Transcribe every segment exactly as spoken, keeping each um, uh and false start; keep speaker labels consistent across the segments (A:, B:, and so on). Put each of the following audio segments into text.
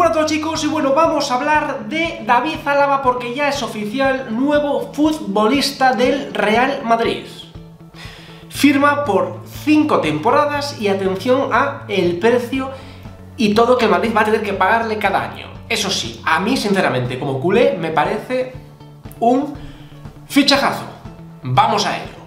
A: Hola a todos chicos, y bueno, vamos a hablar de David Álava porque ya es oficial nuevo futbolista del Real Madrid. Firma por cinco temporadas y atención a el precio y todo que el Madrid va a tener que pagarle cada año. Eso sí, a mí sinceramente como culé me parece un fichajazo. Vamos a ello.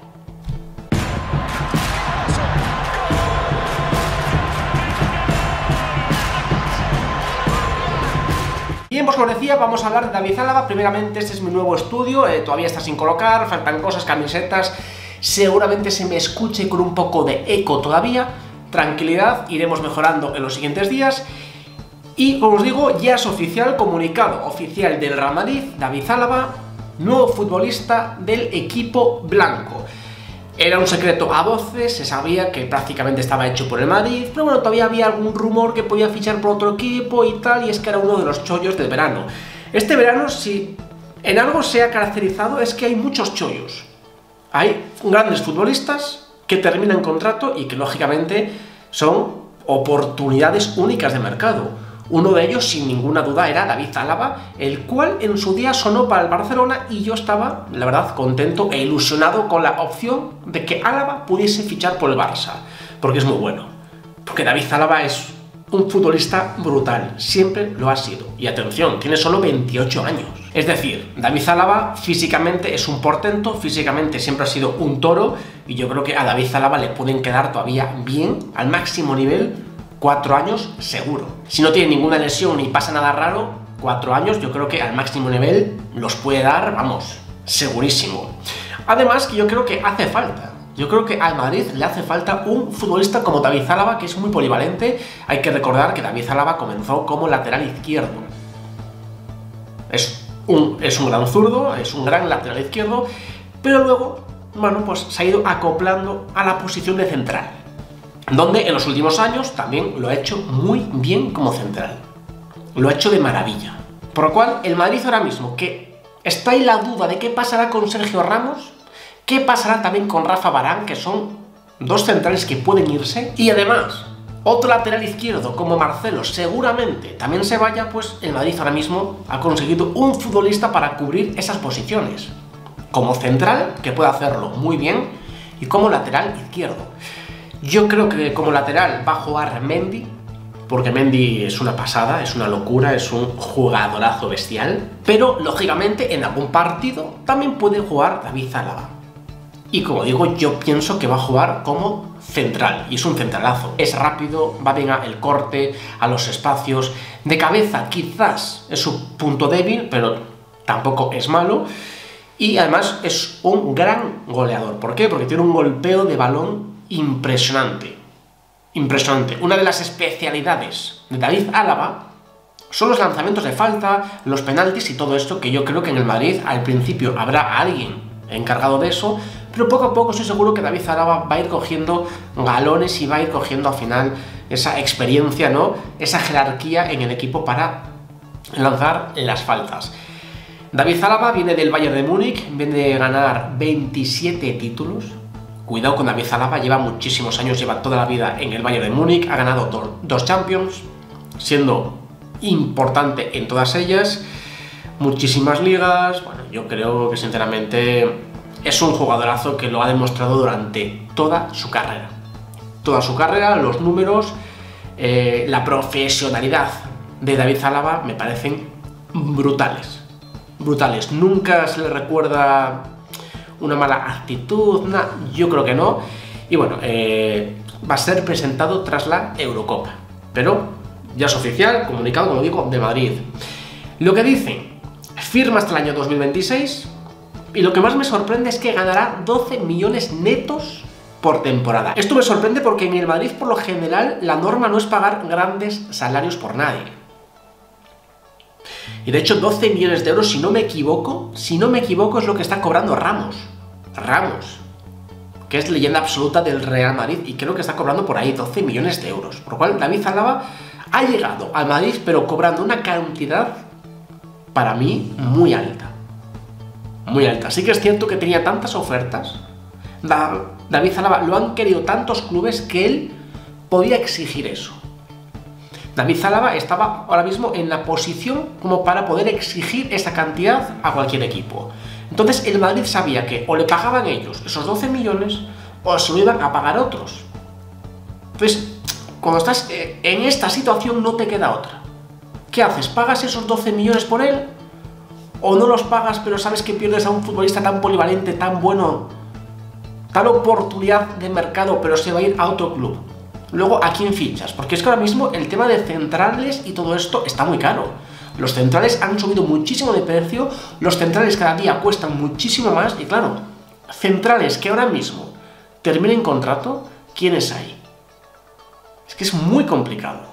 A: Bien, pues como os decía, vamos a hablar de David Álava. Primeramente, este es mi nuevo estudio, eh, todavía está sin colocar, faltan cosas, camisetas, seguramente se me escuche con un poco de eco todavía. Tranquilidad, iremos mejorando en los siguientes días. Y como os digo, ya es oficial, comunicado oficial del Real Madrid, David Álava, nuevo futbolista del equipo blanco. Era un secreto a voces, se sabía que prácticamente estaba hecho por el Madrid, pero bueno, todavía había algún rumor que podía fichar por otro equipo y tal, y es que era uno de los chollos del verano. Este verano, si en algo se ha caracterizado, es que hay muchos chollos. Hay grandes futbolistas que terminan contrato y que lógicamente son oportunidades únicas de mercado. Uno de ellos, sin ninguna duda, era David Álava, el cual en su día sonó para el Barcelona y yo estaba, la verdad, contento e ilusionado con la opción de que Álava pudiese fichar por el Barça, porque es muy bueno. Porque David Álava es un futbolista brutal, siempre lo ha sido. Y atención, tiene solo veintiocho años. Es decir, David Álava físicamente es un portento, físicamente siempre ha sido un toro, y yo creo que a David Álava le pueden quedar todavía bien, al máximo nivel, cuatro años seguro. Si no tiene ninguna lesión ni pasa nada raro, cuatro años yo creo que al máximo nivel los puede dar, vamos, segurísimo. Además que yo creo que hace falta, yo creo que al Madrid le hace falta un futbolista como David Álava, que es muy polivalente. Hay que recordar que David Álava comenzó como lateral izquierdo. Es un, es un gran zurdo, es un gran lateral izquierdo, pero luego, bueno, pues se ha ido acoplando a la posición de central, donde en los últimos años también lo ha hecho muy bien como central. Lo ha hecho de maravilla. Por lo cual, el Madrid ahora mismo, que está en la duda de qué pasará con Sergio Ramos, qué pasará también con Rafa Varane, que son dos centrales que pueden irse, y además, otro lateral izquierdo como Marcelo seguramente también se vaya, pues el Madrid ahora mismo ha conseguido un futbolista para cubrir esas posiciones. Como central, que puede hacerlo muy bien, y como lateral izquierdo. Yo creo que como lateral va a jugar Mendy, porque Mendy es una pasada, es una locura, es un jugadorazo bestial, pero lógicamente en algún partido también puede jugar David Álava. Y como digo, yo pienso que va a jugar como central, y es un centralazo. Es rápido, va bien al corte, a los espacios, de cabeza quizás es su punto débil, pero tampoco es malo, y además es un gran goleador. ¿Por qué? Porque tiene un golpeo de balón impresionante, impresionante. Una de las especialidades de David Álava son los lanzamientos de falta, los penaltis y todo esto, que yo creo que en el Madrid al principio habrá alguien encargado de eso, pero poco a poco estoy seguro que David Álava va a ir cogiendo galones y va a ir cogiendo al final esa experiencia, ¿no? Esa jerarquía en el equipo para lanzar las faltas. David Álava viene del Bayern de Múnich, viene de ganar veintisiete títulos. Cuidado con David Álava, lleva muchísimos años, lleva toda la vida en el Bayern de Múnich, ha ganado do, dos Champions, siendo importante en todas ellas, muchísimas ligas. Bueno, yo creo que sinceramente es un jugadorazo que lo ha demostrado durante toda su carrera. Toda su carrera, los números, eh, la profesionalidad de David Álava me parecen brutales, brutales. Nunca se le recuerda una mala actitud, nah, yo creo que no. Y bueno, eh, va a ser presentado tras la Eurocopa, pero ya es oficial, comunicado, como digo, de Madrid. Lo que dicen, firma hasta el año dos mil veintiséis, y lo que más me sorprende es que ganará doce millones netos por temporada. Esto me sorprende porque en el Madrid, por lo general, la norma no es pagar grandes salarios por nadie. Y de hecho doce millones de euros, si no me equivoco, si no me equivoco es lo que está cobrando Ramos. Ramos, que es leyenda absoluta del Real Madrid, y creo que está cobrando por ahí doce millones de euros. Por lo cual David Álava ha llegado al Madrid, pero cobrando una cantidad, para mí, muy alta. Muy alta. Sí que es cierto que tenía tantas ofertas. David Álava lo han querido tantos clubes que él podía exigir eso. David Zálava estaba ahora mismo en la posición como para poder exigir esa cantidad a cualquier equipo. Entonces el Madrid sabía que o le pagaban ellos esos doce millones o se lo iban a pagar otros. Entonces, cuando estás en esta situación no te queda otra. ¿Qué haces? ¿Pagas esos doce millones por él? ¿O no los pagas pero sabes que pierdes a un futbolista tan polivalente, tan bueno, tal oportunidad de mercado, pero se va a ir a otro club? Luego, ¿a quién fichas? Porque es que ahora mismo el tema de centrales y todo esto está muy caro. Los centrales han subido muchísimo de precio, los centrales cada día cuestan muchísimo más y claro, centrales que ahora mismo terminen contrato, ¿quiénes hay? Es que es muy complicado.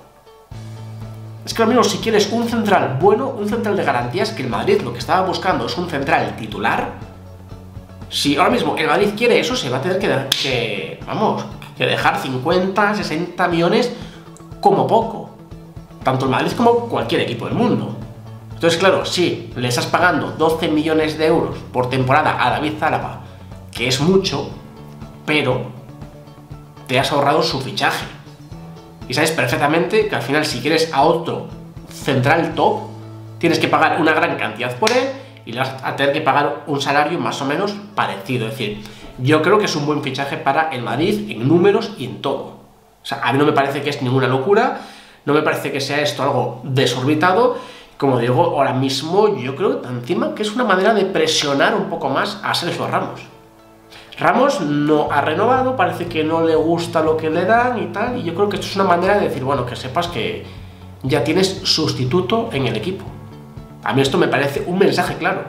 A: Es que ahora mismo si quieres un central bueno, un central de garantías, que el Madrid lo que estaba buscando es un central titular, si ahora mismo el Madrid quiere eso, se va a tener que, que vamos, que dejar cincuenta, sesenta millones como poco. Tanto el Madrid como cualquier equipo del mundo. Entonces, claro, si le estás pagando doce millones de euros por temporada a David Zálava, que es mucho, pero te has ahorrado su fichaje. Y sabes perfectamente que al final, si quieres a otro central top, tienes que pagar una gran cantidad por él y le vas a tener que pagar un salario más o menos parecido. Es decir, yo creo que es un buen fichaje para el Madrid en números y en todo. O sea, a mí no me parece que es ninguna locura, no me parece que sea esto algo desorbitado. Como digo, ahora mismo yo creo encima que es una manera de presionar un poco más a Sergio Ramos. Ramos no ha renovado, parece que no le gusta lo que le dan y tal, y yo creo que esto es una manera de decir, bueno, que sepas que ya tienes sustituto en el equipo. A mí esto me parece un mensaje claro.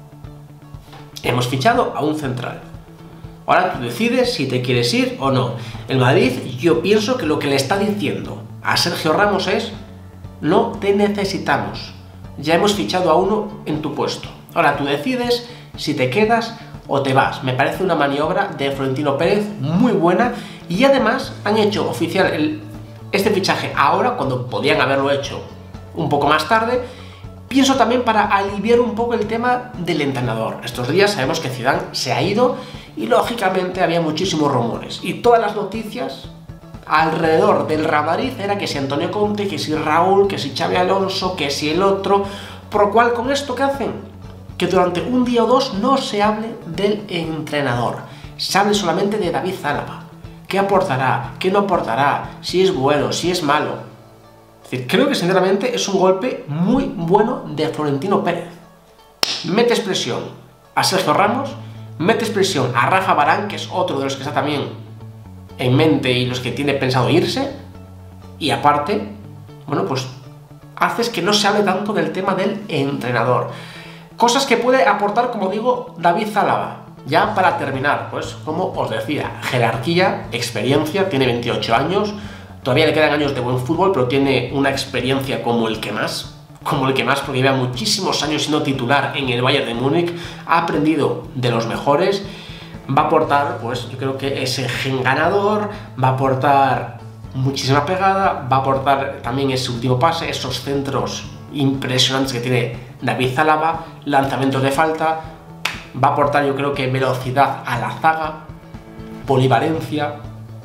A: Hemos fichado a un central. Ahora tú decides si te quieres ir o no. El Madrid, yo pienso que lo que le está diciendo a Sergio Ramos es: no te necesitamos, ya hemos fichado a uno en tu puesto. Ahora tú decides si te quedas o te vas. Me parece una maniobra de Florentino Pérez muy buena y además han hecho oficial el, este fichaje ahora, cuando podían haberlo hecho un poco más tarde. Pienso también para aliviar un poco el tema del entrenador. Estos días sabemos que Zidane se ha ido y lógicamente había muchísimos rumores y todas las noticias alrededor del Real Madrid era que si Antonio Conte, que si Raúl, que si Xabi Alonso, que si el otro, por lo cual con esto ¿qué hacen? Que durante un día o dos no se hable del entrenador, se hable solamente de David Zálava. ¿Qué aportará? ¿Qué no aportará? Si es bueno, si es malo. Es decir, creo que sinceramente es un golpe muy bueno de Florentino Pérez. Metes presión a Sergio Ramos, metes presión a Rafa Varane, que es otro de los que está también en mente y los que tiene pensado irse, y aparte, bueno, pues haces que no se hable tanto del tema del entrenador. Cosas que puede aportar, como digo, David Zálava. Ya para terminar, pues como os decía, jerarquía, experiencia, tiene veintiocho años, todavía le quedan años de buen fútbol, pero tiene una experiencia como el que más, como el que más, porque lleva muchísimos años siendo titular en el Bayern de Múnich, ha aprendido de los mejores, va a aportar, pues yo creo que ese gen ganador, va a aportar muchísima pegada, va a aportar también ese último pase, esos centros impresionantes que tiene David Zálava, lanzamientos de falta, va a aportar yo creo que velocidad a la zaga, polivalencia,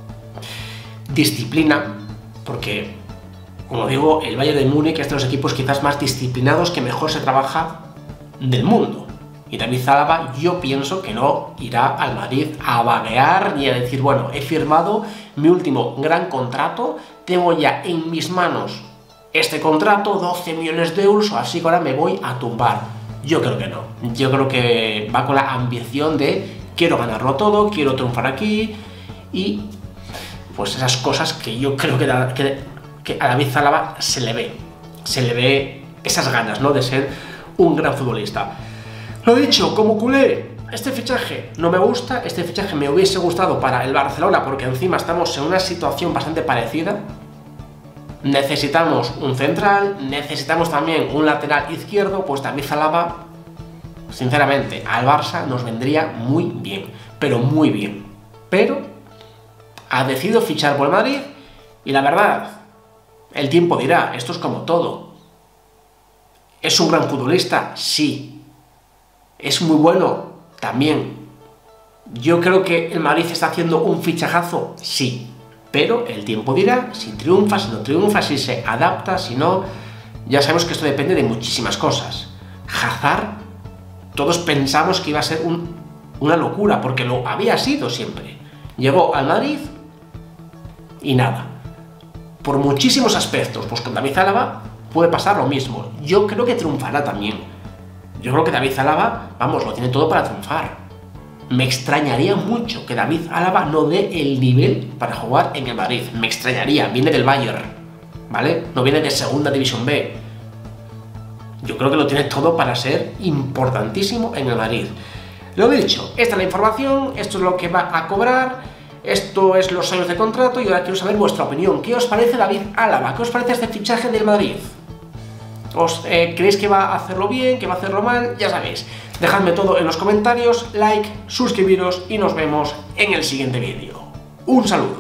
A: disciplina, porque como digo, el Bayern de Múnich es de los equipos quizás más disciplinados que mejor se trabaja del mundo. Y David Zálava yo pienso que no irá al Madrid a vaguear ni a decir, bueno, he firmado mi último gran contrato, tengo ya en mis manos este contrato, doce millones de euros, así que ahora me voy a tumbar. Yo creo que no. Yo creo que va con la ambición de quiero ganarlo todo, quiero triunfar aquí y pues esas cosas que yo creo que, que, que a David Zálava se le ve. Se le ve esas ganas, ¿no?, de ser un gran futbolista. Lo dicho, como culé, este fichaje no me gusta, este fichaje me hubiese gustado para el Barcelona porque encima estamos en una situación bastante parecida. Necesitamos un central, necesitamos también un lateral izquierdo, pues David Zálava, sinceramente, al Barça nos vendría muy bien, pero muy bien. Pero ha decidido fichar por el Madrid y la verdad, el tiempo dirá, esto es como todo. ¿Es un gran futbolista? Sí. ¿Es muy bueno? También. ¿Yo creo que el Madrid está haciendo un fichajazo? Sí. pero el tiempo dirá si triunfa, si no triunfa, si se adapta, si no. Ya sabemos que esto depende de muchísimas cosas. Hazard, todos pensamos que iba a ser un, una locura, porque lo había sido siempre. Llegó al Madrid y nada. Por muchísimos aspectos, pues con David Álava puede pasar lo mismo. Yo creo que triunfará también. Yo creo que David Álava, vamos, lo tiene todo para triunfar. Me extrañaría mucho que David Álava no dé el nivel para jugar en el Madrid. Me extrañaría, viene del Bayern, ¿vale? No viene de Segunda División B. Yo creo que lo tiene todo para ser importantísimo en el Madrid. Lo dicho, esta es la información, esto es lo que va a cobrar, esto es los años de contrato y ahora quiero saber vuestra opinión. ¿Qué os parece David Álava? ¿Qué os parece este fichaje del Madrid? ¿Os eh, creéis que va a hacerlo bien, que va a hacerlo mal? Ya sabéis. Dejadme todo en los comentarios, like, suscribiros y nos vemos en el siguiente vídeo. Un saludo.